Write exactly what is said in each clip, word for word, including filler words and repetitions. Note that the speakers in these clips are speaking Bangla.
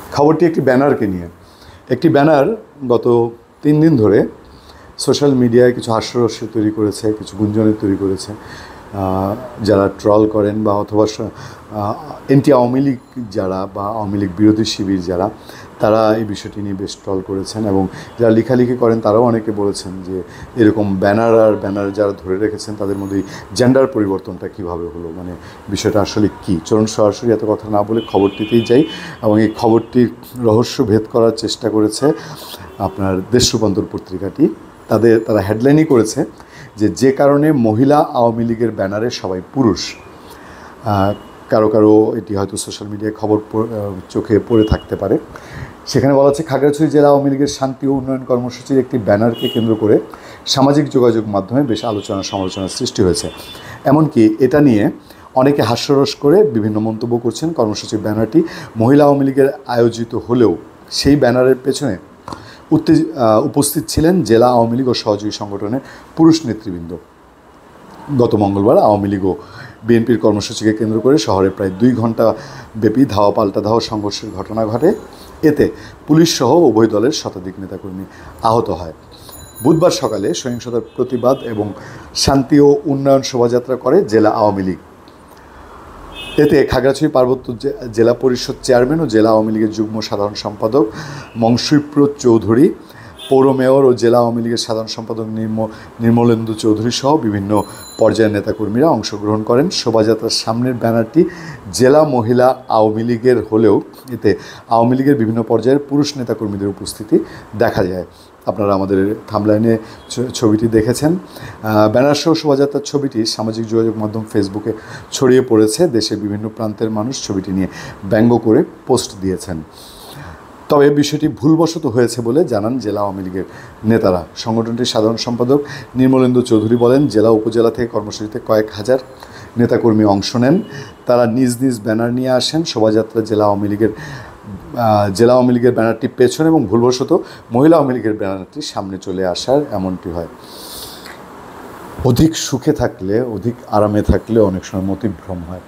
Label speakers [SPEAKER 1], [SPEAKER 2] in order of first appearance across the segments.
[SPEAKER 1] খবরটি একটি ব্যানারকে নিয়ে। একটি ব্যানার গত তিন দিন ধরে সোশ্যাল মিডিয়ায় কিছু হাস্যরস্য তৈরি করেছে, কিছু গুঞ্জনের তৈরি করেছে। যারা ট্রল করেন বা অথবা এন্টি আওয়ামী লীগ যারা বা আওয়ামী লীগ বিরোধী শিবির যারা, তারা এই বিষয়টি নিয়ে বেশ ট্রল করেছেন। এবং যারা লেখালেখি করেন তারাও অনেকে বলেছেন যে এরকম ব্যানার আর ব্যানার যারা ধরে রেখেছেন তাদের মধ্যে জেন্ডার পরিবর্তনটা কীভাবে হলো, মানে বিষয়টা আসলে কী। চলুন সরাসরি এত কথা না বলে খবরটিতেই যাই। এবং এই খবরটির রহস্য ভেদ করার চেষ্টা করেছে আপনার দেশ রূপান্তর পত্রিকাটি। তাদের তারা হেডলাইনই করেছে যে যে কারণে মহিলা আওয়ামী লীগের ব্যানারে সবাই পুরুষ। কারো কারো এটি হয়তো সোশ্যাল মিডিয়ায় খবর চোখে পড়ে থাকতে পারে। সেখানে বলা হচ্ছে, খাগড়াছড়ি জেলা আওয়ামী লীগের শান্তি ও উন্নয়ন কর্মসূচির একটি ব্যানারকে কেন্দ্র করে সামাজিক যোগাযোগ মাধ্যমে বেশ আলোচনা সমালোচনার সৃষ্টি হয়েছে। এমনকি এটা নিয়ে অনেকে হাস্যরস করে বিভিন্ন মন্তব্য করছেন। কর্মসূচির ব্যানারটি মহিলা আওয়ামী লীগের আয়োজিত হলেও সেই ব্যানারের পেছনে উত্তেজ উপস্থিত ছিলেন জেলা আওয়ামী লীগ ও সহযোগী সংগঠনের পুরুষ নেতৃবৃন্দ। গত মঙ্গলবার আওয়ামী লীগ ও বিএনপির কর্মসূচিকে কেন্দ্র করে শহরে প্রায় দুই ঘন্টা ব্যাপী ধাওয়া পাল্টা ধাওয়া সংঘর্ষের ঘটনা ঘটে। এতে পুলিশসহ উভয় দলের শতাধিক নেতাকর্মী আহত হয়। বুধবার সকালে সহিংসতার প্রতিবাদ এবং শান্তি ও উন্নয়ন শোভাযাত্রা করে জেলা আওয়ামী লীগ। এতে খাগড়াছড়ি পার্বত্য জেলা পরিষদ চেয়ারম্যান ও জেলা আওয়ামী লীগের যুগ্ম সাধারণ সম্পাদক মংসুপ্রদ চৌধুরী, পৌর মেয়র ও জেলা আওয়ামী লীগের সাধারণ সম্পাদক নির্মলেন্দু চৌধুরী সহ বিভিন্ন পর্যায়ের নেতাকর্মীরা অংশগ্রহণ করেন। শোভাযাত্রার সামনের ব্যানারটি জেলা মহিলা আওয়ামী লীগের হলেও এতে আওয়ামী লীগের বিভিন্ন পর্যায়ের পুরুষ নেতাকর্মীদের উপস্থিতি দেখা যায়। আপনারা আমাদের থাম্বলাইনে ছবিটি দেখেছেন। ব্যানার সহ শোভাযাত্রার ছবিটি সামাজিক যোগাযোগ মাধ্যম ফেসবুকে ছড়িয়ে পড়েছে। দেশের বিভিন্ন প্রান্তের মানুষ ছবিটি নিয়ে ব্যঙ্গ করে পোস্ট দিয়েছেন। তবে বিষয়টি ভুলবশত হয়েছে বলে জানান জেলা আওয়ামী লীগের নেতারা। সংগঠনটির সাধারণ সম্পাদক নির্মলেন্দু চৌধুরী বলেন, জেলা উপজেলা থেকে কর্মসূচিতে কয়েক হাজার নেতাকর্মী অংশ নেন। তারা নিজ নিজ ব্যানার নিয়ে আসেন। শোভাযাত্রা জেলা আওয়ামী লীগের জেলা আওয়ামী লীগের ব্যানারটি পেছনে এবং ভুলবশত মহিলা আওয়ামী লীগের ব্যানারটি সামনে চলে আসার এমনটি হয়। অধিক সুখে থাকলে, অধিক আরামে থাকলে অনেক সময় মতিভ্রম হয়।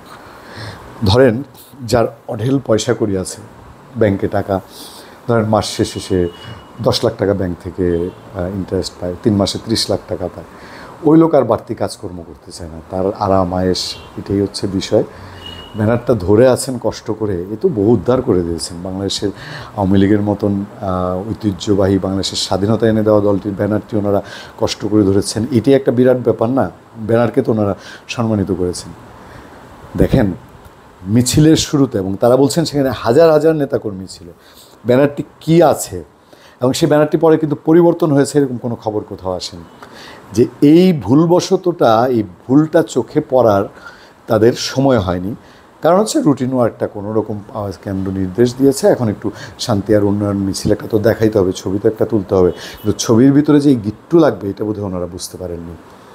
[SPEAKER 1] ধরেন যার অঢেল পয়সা করি আছে, ব্যাংকে টাকা, ধরেন মাস শেষে সে দশ লাখ টাকা ব্যাংক থেকে ইন্টারেস্ট পায়, তিন মাসে ত্রিশ লাখ টাকা পায়। ওই লোক আর বাড়তি কাজকর্ম করতে চায় না, তার আরাম আয়েস এটাই হচ্ছে বিষয়। ব্যানারটা ধরে আছেন কষ্ট করে, এ তো বহু উদ্ধার করে দিয়েছেন। বাংলাদেশের আওয়ামী লীগের মতন ঐতিহ্যবাহী বাংলাদেশের স্বাধীনতা এনে দেওয়া দলটির ব্যানারটি ওনারা কষ্ট করে ধরেছেন। এটি একটা বিরাট ব্যাপার না? ব্যানারকে তো ওনারা সম্মানিত করেছেন। দেখেন মিছিলের শুরুতে, এবং তারা বলছেন সেখানে হাজার হাজার নেতাকর্মী ছিল, ব্যানারটি কি আছে, এবং সেই ব্যানারটি পরে কিন্তু পরিবর্তন হয়েছে এরকম কোনো খবর কোথাও আসেনি। যে এই ভুলবশতটা, এই ভুলটা চোখে পড়ার তাদের সময় হয়নি। কারণ হচ্ছে রুটিন ওয়ার্কটা কোনো রকম কেন্দ্র নির্দেশ দিয়েছে, এখন একটু শান্তি আর উন্নয়ন মিছিল একটা তো দেখাইতে হবে, ছবি তো একটা তুলতে হবে, কিন্তু ছবির ভিতরে যে এই গিট্টু লাগবে এটা বোধহয় ওনারা বুঝতে পারেননি।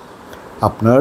[SPEAKER 1] আপনার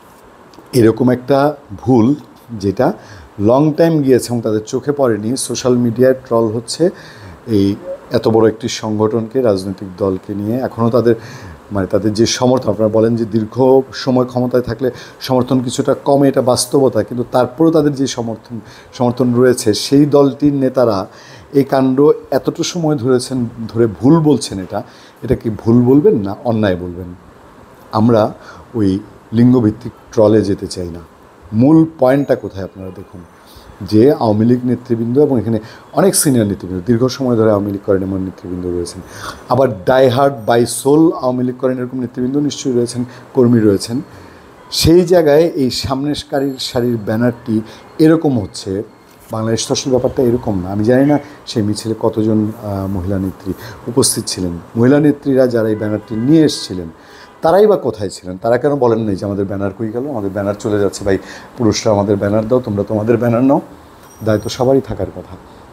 [SPEAKER 1] এরকম একটা ভুল যেটা লং টাইম গিয়েছে এবং তাদের চোখে পড়েনি, সোশ্যাল মিডিয়ায় ট্রল হচ্ছে এই এত বড় একটি সংগঠনকে, রাজনৈতিক দলকে নিয়ে। এখনও তাদের মানে তাদের যে সমর্থন, আপনারা বলেন যে দীর্ঘ সময় ক্ষমতায় থাকলে সমর্থন কিছুটা কমে, এটা বাস্তবতা, কিন্তু তারপরেও তাদের যে সমর্থন সমর্থন রয়েছে, সেই দলটির নেতারা এই কাণ্ড এতটা সময় ধরেছেন, ধরে ভুল বলছেন। এটা এটা কি ভুল বলবেন না অন্যায় বলবেন? আমরা ওই লিঙ্গভিত্তিক ট্রলে যেতে চাই না। মূল পয়েন্টটা কোথায় আপনারা দেখুন, যে আওয়ামী লীগ নেতৃবৃন্দ, এবং এখানে অনেক সিনিয়র নেতৃবৃন্দ, দীর্ঘ সময় ধরে আওয়ামী লীগ করেন এমন নেতৃবৃন্দ রয়েছেন, আবার diehard by soul Awami League করেন এরকম নেতৃবৃন্দ নিশ্চয়ই রয়েছেন, কর্মী রয়েছেন। সেই জায়গায় এই সামনের সারির সারির ব্যানারটি এরকম হচ্ছে, বাংলাদেশ তো আসলে ব্যাপারটা এরকম না। আমি জানি না সেই মিছিলে কতজন মহিলা নেত্রী উপস্থিত ছিলেন। মহিলা নেত্রীরা যারা এই ব্যানারটি নিয়ে এসেছিলেন তারাই বা কোথায় ছিলেন? তারা কেন বলেন নাই যে আমাদের ব্যানার কই গেল, আমাদের ব্যানার চলে যাচ্ছে, ভাই পুরুষরা আমাদের ব্যানার দাও, তোমরা তোমাদের ব্যানার নাও। দায়িত্ব সবারই থাকার কথা।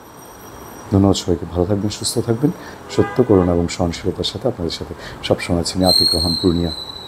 [SPEAKER 1] ধন্যবাদ সবাইকে। ভালো থাকবেন, সুস্থ থাকবেন। সত্য, করুণা এবং সহনশীলতার সাথে আপনাদের সাথে সবসময় আছি। আতিক রহমান, পূর্ণিয়া।